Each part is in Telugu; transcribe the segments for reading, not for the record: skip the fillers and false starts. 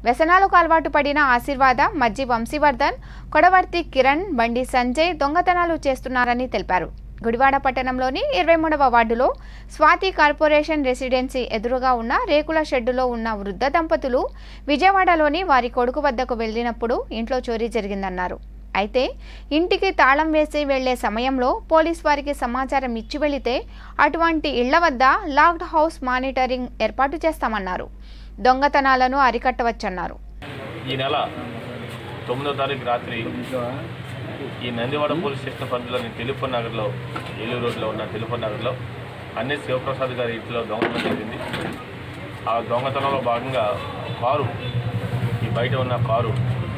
వ్యసనాలకు అలవాటు పడిన ఆశీర్వాద, మజ్జి వంశీవర్ధన్, కొడవర్తి కిరణ్, బండి సంజయ్ దొంగతనాలు చేస్తున్నారని తెలిపారు. గుడివాడ పట్టణంలోని 23వ వార్డులో స్వాతి కార్పొరేషన్ రెసిడెన్సీ ఎదురుగా ఉన్న రేకుల షెడ్డులో ఉన్న వృద్ధ దంపతులు విజయవాడలోని వారి కొడుకు వద్దకు వెళ్లినప్పుడు ఇంట్లో చోరీ జరిగిందన్నారు. అయితే ఇంటికి తాళం వేసి వెళ్లే సమయంలో పోలీస్ వారికి సమాచారం ఇచ్చి వెళితే అటువంటి ఇళ్ల వద్ద లాక్డ్ హౌస్ మానిటరింగ్ ఏర్పాటు చేస్తామన్నారు. దొంగతనాలను అరికట్టవచ్చన్నారు. ఈ నెల 9వ తారీఖు రాత్రి ఈ నందివాడ పోలీస్ స్టేషన్ పరిధిలోని తెలుగు నగర్లో ఏలూరు రోడ్లో ఉన్న తెలుగు నగర్లో అన్ని శివప్రసాద్ గారి ఇంట్లో దొంగతనం జరిగింది. ఆ దొంగతనంలో భాగంగా కారు, ఈ బయట ఉన్న కారు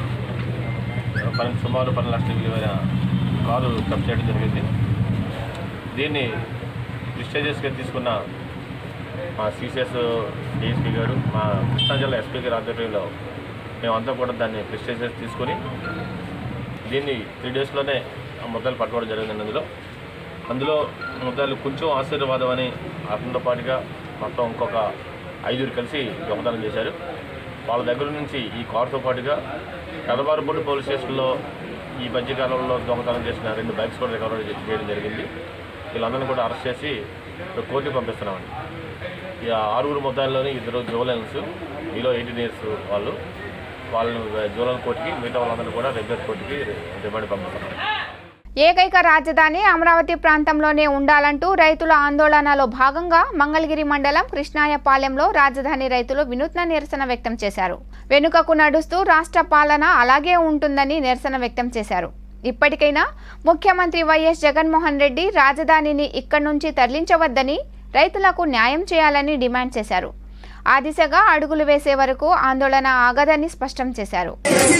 సుమారు 10 లక్షల విలువైన కారు జప్తు చేయడం జరిగింది. దీన్ని ప్రిస్టేజియస్గా తీసుకున్న మా సిసిఎస్ డిఎస్పీ గారు, మా కృష్ణా జిల్లా ఎస్పీ గారి ఆధ్వర్యంలో మేమంతా కూడా దాన్ని ప్రిస్టేజియస్ తీసుకొని దీన్ని 3 డేస్లోనే ముద్దాలు పట్టుకోవడం జరిగింది. అందులో ముద్దాలు కొంచెం ఆశీర్వాదం అని అతనితో పాటుగా మొత్తం ఇంకొక 5 కలిసి దొంగతనం చేశారు. వాళ్ళ దగ్గర నుంచి ఈ కారుతో పాటుగా కదబారుపూడి పోలీస్ స్టేషన్లో ఈ మధ్యకాలంలో దొంగతనం చేసిన 2 బైక్స్ కూడా రికవరీ చేయడం జరిగింది. వీళ్ళందరినీ కూడా అరెస్ట్ చేసి కోర్టుకి పంపిస్తున్నామండి. ఈ 6 ముద్దాల్లోని 2 జువెలైన్స్, మీలో 18 ఇయర్స్ వాళ్ళను జువెలైన్ కోర్టుకి, మిగతా వాళ్ళందరినీ కూడా రెగ్యులర్ కోర్టుకి రిమాండ్ పంపిస్తున్నాం. ఏకైక రాజధాని అమరావతి ప్రాంతంలోనే ఉండాలంటూ రైతుల ఆందోళనలో భాగంగా మంగళగిరి మండలం కృష్ణాయపాలెంలో రాజధాని రైతులు వినూత్న నిరసన వ్యక్తం చేశారు. వెనుకకు నడుస్తూ రాష్ట్ర పాలన అలాగే ఉంటుందని నిరసన వ్యక్తం చేశారు. ఇప్పటికైనా ముఖ్యమంత్రి వైఎస్ జగన్మోహన్ రెడ్డి రాజధానిని ఇక్కడి నుంచి తరలించవద్దని, రైతులకు న్యాయం చేయాలని డిమాండ్ చేశారు. ఆ దిశగా అడుగులు వేసే వరకు ఆందోళన ఆగదని స్పష్టం చేశారు.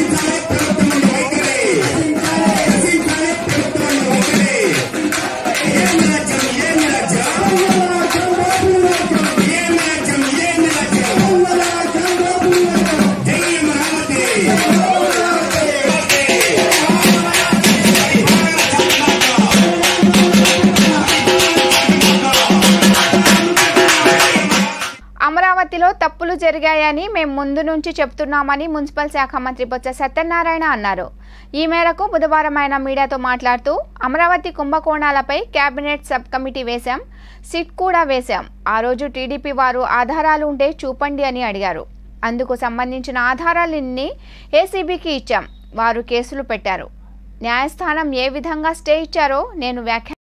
అమరావతిలో తప్పులు జరిగాయని మేము ముందు నుంచి చెప్తున్నామని మున్సిపల్ శాఖ మంత్రి బొత్స సత్యనారాయణ అన్నారు. ఈ మేరకు బుధవారం ఆయన మీడియాతో మాట్లాడుతూ అమరావతి కుంభకోణాలపై కేబినెట్ సబ్ కమిటీ వేశాం, సిట్ కూడా వేశాం. ఆ రోజు టీడీపీ వారు ఆధారాలు ఉంటే చూపండి అని అడిగారు. అందుకు సంబంధించిన ఆధారాలన్నీ ఏసీబీకి ఇచ్చాం. వారు కేసులు పెట్టారు. న్యాయస్థానం ఏ విధంగా స్టే ఇచ్చారో నేను